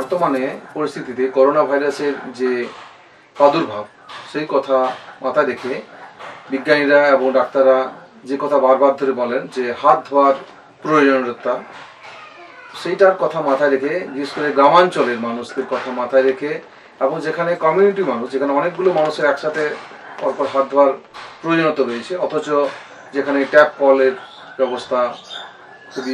বর্তমানে পরিস্থিতিতে করোনা ভাইরাসের যে প্রাদুর্ভাব সেই কথা মাথায় রেখে বিজ্ঞানীরা এবং ডাক্তাররা যে কথা বারবার ধরে বলেন যে হাত ধোয়ার প্রয়োজনীয়তা, সেইটার কথা মাথায় রেখে বিশেষ করে গ্রামাঞ্চলের মানুষদের কথা মাথায় রেখে এবং যেখানে কমিউনিটি মানুষ, যেখানে অনেকগুলো মানুষের একসাথে পরপর হাত ধোয়ার প্রয়োজনীয়তা রয়েছে, অথচ যেখানে ট্যাপ কলের ব্যবস্থা খুবই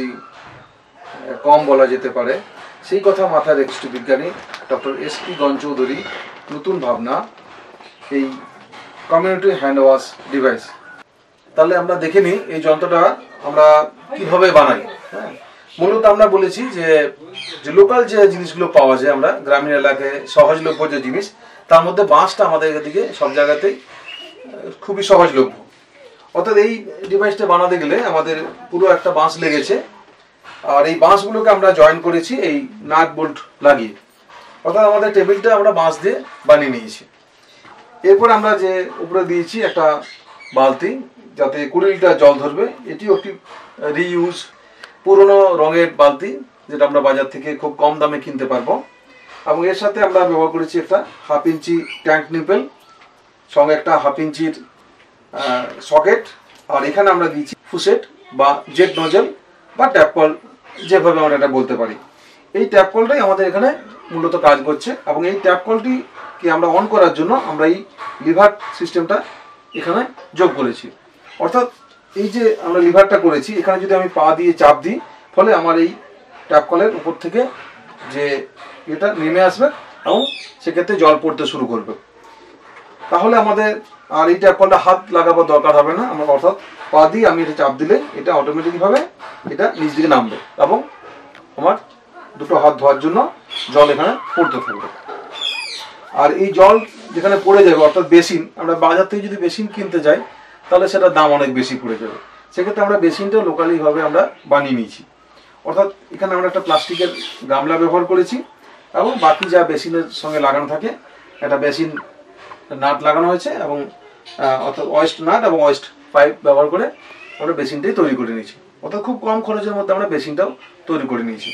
কম বলা যেতে পারে, সেই কথা মাথায় রেখে বিজ্ঞানী ডক্টর এসপি গঞ্জ চৌধুরী নতুন ভাবনা এই কমিউনিটি হ্যান্ড ওয়াশ ডিভাইস। তাহলে আমরা দেখে নিই এই যন্ত্রটা আমরা কিভাবে বানাই। হ্যাঁ, মূলত আমরা বলেছি যে লোকাল যে জিনিসগুলো পাওয়া যায় আমরা গ্রামীণ এলাকায় সহজলভ্য যে জিনিস, তার মধ্যে বাঁশটা আমাদের এদিকে সব জায়গাতেই খুবই সহজলভ্য। অর্থাৎ এই ডিভাইসটা বানাতে গেলে আমাদের পুরো একটা বাঁশ লেগেছে, আর এই বাঁশগুলোকে আমরা জয়েন করেছি এই নাট বোল্ট লাগিয়ে। অর্থাৎ আমাদের টেবিলটা আমরা বাঁশ দিয়ে বানিয়ে নিয়েছি। এরপর আমরা যে উপরে দিয়েছি একটা বালতি, যাতে 20 লিটার জল ধরবে। এটিও একটি রিইউজ পুরনো রঙের বালতি, যেটা আমরা বাজার থেকে খুব কম দামে কিনতে পারবো। এবং এর সাথে আমরা ব্যবহার করেছি একটা 1/2 ইঞ্চি ট্যাঙ্ক নিপেল, সঙ্গে একটা 1/2 ইঞ্চির সকেট, আর এখানে আমরা দিয়েছি ফুসেট বা জেট নজেল বা ট্যাপ কল, যেভাবে আমরা এটা বলতে পারি। এই ট্যাপ কলটাই আমাদের এখানে মূলত কাজ করছে। এবং এই ট্যাপ কলটিকে আমরা অন করার জন্য আমরা এই লিভার সিস্টেমটা এখানে যোগ করেছি। অর্থাৎ এই যে আমরা লিভারটা করেছি, এখানে যদি আমি পা দিয়ে চাপ দিই, ফলে আমার এই ট্যাপ কলের উপর থেকে যে এটা নেমে আসবে এবং সেক্ষেত্রে জল পড়তে শুরু করবে। তাহলে আমাদের আর এই ট্যাপ কলটা হাত লাগাবার দরকার হবে না। আমরা অর্থাৎ পা দিয়ে আমি এটা চাপ দিলে এটা অটোমেটিকভাবে এটা নিচ দিকে নামবে এবং আমার দুটো হাত ধোয়ার জন্য জল এখানে পড়তে থাকবে। আর এই জল যেখানে পড়ে যাবে, অর্থাৎ বেসিন, আমরা বাজার থেকে যদি বেসিন কিনতে যাই তাহলে সেটার দাম অনেক বেশি পড়ে যাবে। সেক্ষেত্রে আমরা বেসিনটা লোকালিভাবে আমরা বানিয়ে নিয়েছি। অর্থাৎ এখানে আমরা একটা প্লাস্টিকের গামলা ব্যবহার করেছি এবং বাকি যা বেসিনের সঙ্গে লাগানো থাকে একটা বেসিন নাট লাগানো হয়েছে, এবং অর্থাৎ ওয়েস্ট নাট এবং ওয়েস্ট পাইপ ব্যবহার করে আমরা বেসিনটাই তৈরি করে নিয়েছি। অর্থাৎ খুব কম খরচের মধ্যে আমরা বেসিনটাও তৈরি করে নিয়েছি।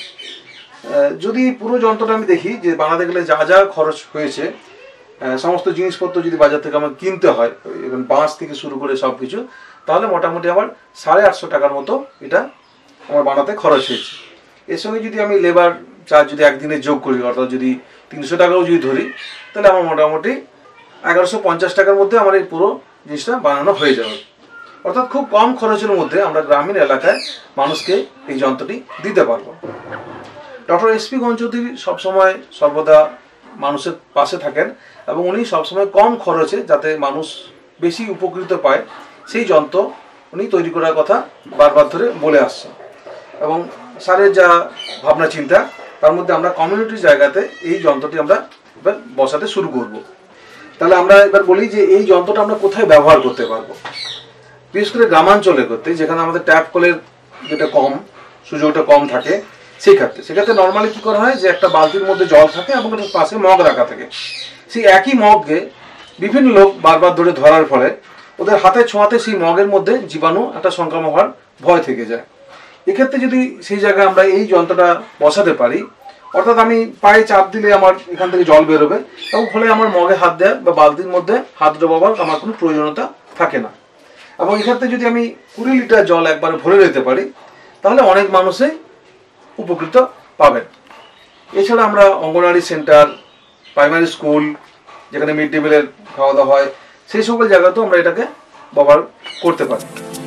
যদি পুরো যন্ত্রটা আমি দেখি যে বানাতে গেলে যা যা খরচ হয়েছে, সমস্ত জিনিসপত্র যদি বাজার থেকে আমার কিনতে হয়, এবং বাঁশ থেকে শুরু করে সব কিছু, তাহলে মোটামুটি আমার 850 টাকার মতো এটা আমার বানাতে খরচ হয়েছে। এর সঙ্গে যদি আমি লেবার চার্জ যদি একদিনে যোগ করি, অর্থাৎ যদি 300 টাকাও যদি ধরি, তাহলে আমার মোটামুটি 1150 টাকার মধ্যে আমার এই পুরো জিনিসটা বানানো হয়ে যাবে। অর্থাৎ খুব কম খরচের মধ্যে আমরা গ্রামীণ এলাকায় মানুষকে এই যন্ত্রটি দিতে পারবো। ডক্টর এসপি গঞ্জ চৌধুরী সবসময় সর্বদা মানুষের পাশে থাকেন এবং উনি সবসময় কম খরচে যাতে মানুষ বেশি উপকৃত পায় সেই যন্ত্র উনি তৈরি করার কথা বারবার ধরে বলে আসছেন। এবং স্যারের যা ভাবনা চিন্তা, তার মধ্যে আমরা কমিউনিটির জায়গাতে এই যন্ত্রটি আমরা এবার বসাতে শুরু করব। তাহলে আমরা এবার বলি যে এই যন্ত্রটা আমরা কোথায় ব্যবহার করতে পারবো। বিশেষ করে গ্রামাঞ্চলে করতে, যেখানে আমাদের ট্যাপ কলের যেটা কম, সুযোগটা কম থাকে, সেক্ষেত্রে নর্মালি কি করা হয় যে একটা বালতির মধ্যে জল থাকে এবং একটা পাশে মগ রাখা থাকে। সেই একই মগকে বিভিন্ন লোক বারবার ধরে ধরার ফলে ওদের হাতে ছোঁয়াতে সেই মগের মধ্যে জীবাণু একটা সংক্রমণ হওয়ার ভয় থেকে যায়। এক্ষেত্রে যদি সেই জায়গায় আমরা এই যন্ত্রটা বসাতে পারি, অর্থাৎ আমি পায়ে চাপ দিলে আমার এখান থেকে জল বেরোবে এবং ফলে আমার মগে হাত দেওয়া বা বালতির মধ্যে হাত ডোবাবার আমার কোনো প্রয়োজনীয়তা থাকে না। এবং এক্ষেত্রে যদি আমি 20 লিটার জল একবারে ভরে নিতে পারি, তাহলে অনেক মানুষই উপকৃত পাবেন। এছাড়া আমরা অঙ্গনওয়াড়ি সেন্টার, প্রাইমারি স্কুল, যেখানে মিড ডে মিলের খাওয়া দাওয়া হয়, সেই সকল জায়গাতেও আমরা এটাকে ব্যবহার করতে পারি।